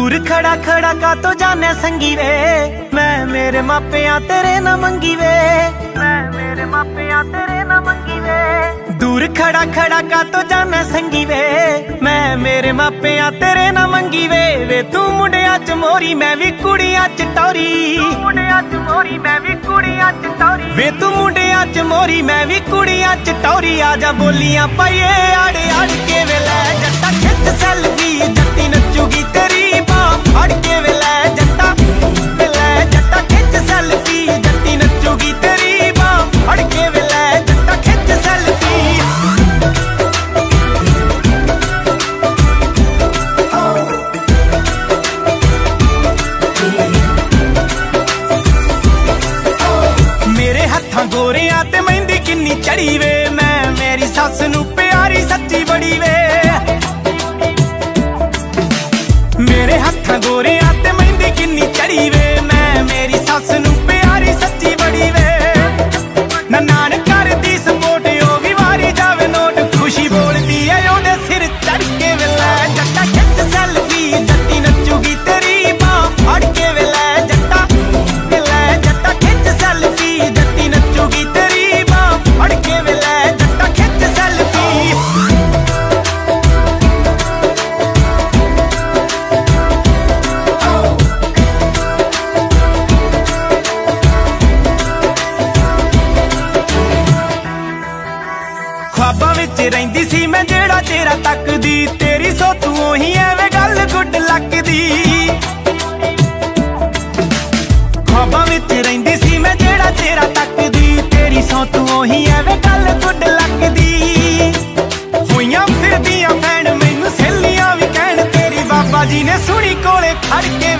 दूर खड़ा खड़ा का तो जाने संगी वे, मैं मेरे मापिया तेरे ना मंगी वे, मैं मेरे मापिया तेरे ना मंगी वे। दूर खड़ा खड़ा का तो जाने संगी वे, मैं मेरे मापिया तेरे ना मंगी वे। वे तू मुंडिया च मोरी मैं भी कुड़िया च टोरी, मुंडिया च मोरी मैं भी कुड़िया च टोरी। वे तू मुंडिया च मोरी मैं भी कुड़िया च टोरी। आजा बोलियां पाइए आड़े आड़ के वे लै जट्टा खिच सेल्फी, जट्टी नचूगी तेरी बाह फड़ के वे लै जट्टा खिच सेल्फी, जट्टी नचूगी तेरी बाह फड़ के वे लै जट्टा खिच सेल्फी। मेरे हत्थां गोरियां ते मेहंदी किन्नी चढ़ी वे, मैं मेरी सस नू प्यारी सच्ची बड़ी वे। मेरे हत्थां गोरियां ते मेहंदी किन्नी चढ़ी वे, मैं मेरी सस नू प्यारी सच्ची बड़ी वे। नान कर दी सपोर्ट ओ भी वारी जावे नोट, खुशी बोलदी है ओदे सिर चढ़ के वे लै जट्टा खिच सेल्फी, जट्टी नचूगी तेरी बाह फड़ के वे लै जट्टा खिच सेल्फी, जट्टी नचूगी तेरी बाह फड़ के वे लै जट्टा खिच सेल्फी। ख्वाबां विच रहिंदी सी मैं जेड़ा तेरा तकदी, तेरी सो तू ओही एवें गल गुड लगदी। ख्वाबां विच रहिंदी सी मैं जेड़ा तेरा तकदी, तेरी सो तू ओही एवें गल गुड लगदी। होइयां फिरदियां फैन मैनू सहेलियां भी कहण, तेरी बाबा जी ने सुनी कोले खड़ के